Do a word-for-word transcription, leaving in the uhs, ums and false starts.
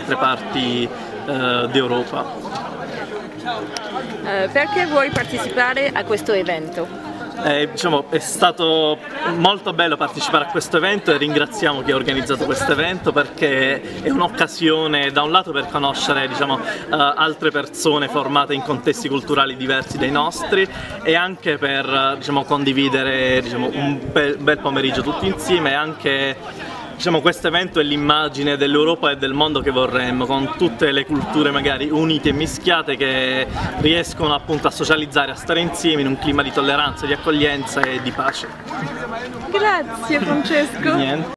altre parti eh, d'Europa. Eh, perché vuoi partecipare a questo evento? Eh, diciamo, è stato molto bello partecipare a questo evento e ringraziamo chi ha organizzato questo evento, perché è un'occasione da un lato per conoscere, diciamo, uh, altre persone formate in contesti culturali diversi dai nostri, e anche per uh, diciamo, condividere, diciamo, un bel, bel pomeriggio tutti insieme. E anche, diciamo, questo evento è l'immagine dell'Europa e del mondo che vorremmo, con tutte le culture magari unite e mischiate che riescono appunto a socializzare, a stare insieme in un clima di tolleranza, di accoglienza e di pace. Grazie Francesco! Niente.